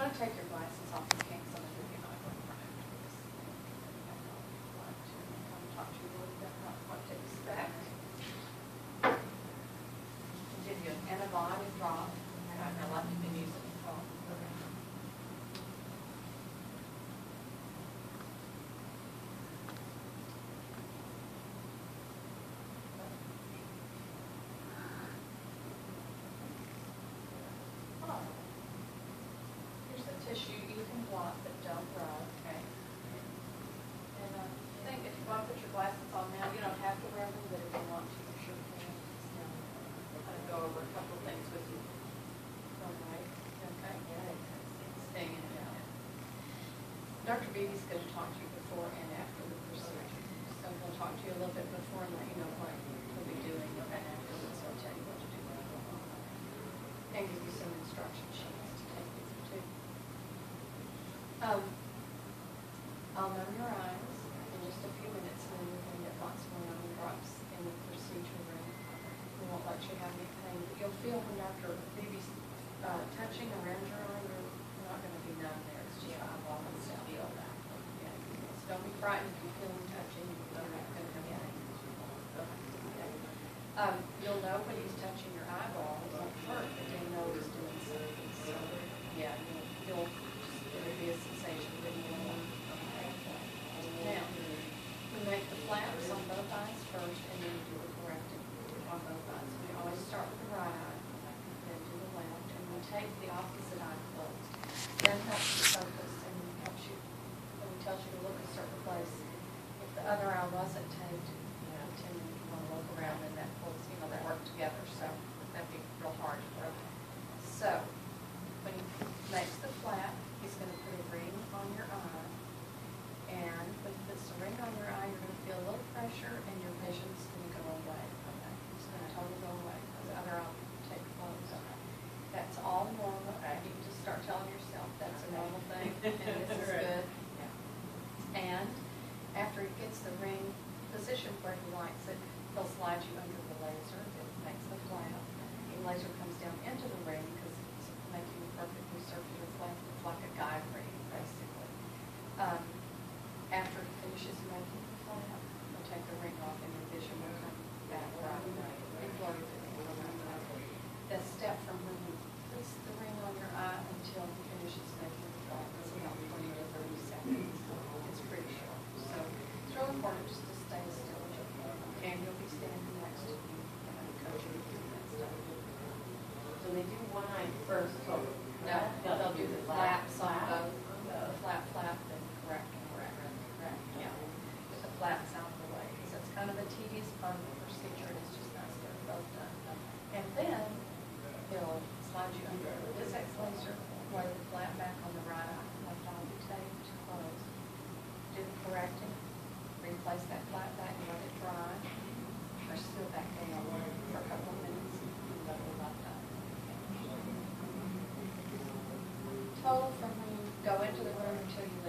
want to take your glasses off, you can't, some of you not going to run after this. I'd like to come talk to you a little bit about what to expect. I'll give you an antibiotic drop. I like you've been using it for. Here's the tissue. You can blot, but don't rub, okay? And I think if you want to put your glasses on now, you don't have to wear them, but if you want to, you sure can. I'm going to go over a couple of things with you. All right. Okay. Staying in and out. Dr. Beebe's going to talk to you before and after the procedure. So I'm going to talk to you a little bit before and let you know what he'll be doing, and afterwards he'll tell you what to do. And give you some instruction sheets to take with you too. I'll numb your eyes in just a few minutes, and then you're going to get lots more numbing drops in the procedure room. We won't let you have any pain, but you'll feel when Dr. Beebe's touching around your eye, you're not going to be numb there. It's just eyeball and stuff. Feel that. Yeah. So don't be frightened if you feel him touching. You're not going to have any. You'll know when he's touching your eyeball. It won't hurt, but you'll know he's doing something. So yeah, it'll be a sensation that you will want. Now, we make the flaps on both eyes first, and then we do the corrective on both eyes. We always start with the right eye, then do the left, and we take the opposite eye closed. That helps you focus and helps you, when it tells you to look a certain place. If the other eye wasn't taped, you tend to want to look around, and that pulls, they work together, so that'd be real hard for them. So, when he makes the flap, he's going to put a ring on your eye. And when he puts the ring on your eye, you're going to feel a little pressure, and your vision's going to go away. Okay? It's going to totally go away. The other eye will take close. That's all normal. You can just start telling yourself that's a normal thing, and this is good. And after he gets the ring positioned where he likes it, he'll slide you under the laser. It makes the flap. The laser comes down into the ring because it's making a perfectly circular flap. It's like a guide ring, basically. After he finishes making the flap, he'll take the ring off, and your vision will come back right. It's blurry for me. The step from when he puts the ring on your eye until he finishes making the flap is about 20 to 30 seconds. It's pretty short. So it's real important just to stay still. And you'll be standing next to me and coaching you through that stuff. So they do one eye first. No, they'll do the flaps on both. The flap, then correct. Yeah. Get the flaps out of the way. So it's kind of a tedious part of the procedure. It's just nice to get them both done. And then he'll slide you under the Vizx laser, lay the flap back on the right eye, left eye will be taped closed. Do the correcting, replace that flap back and let it dry, or still back down for a couple of minutes, and let the left eye. Total from when you go into the room until you leave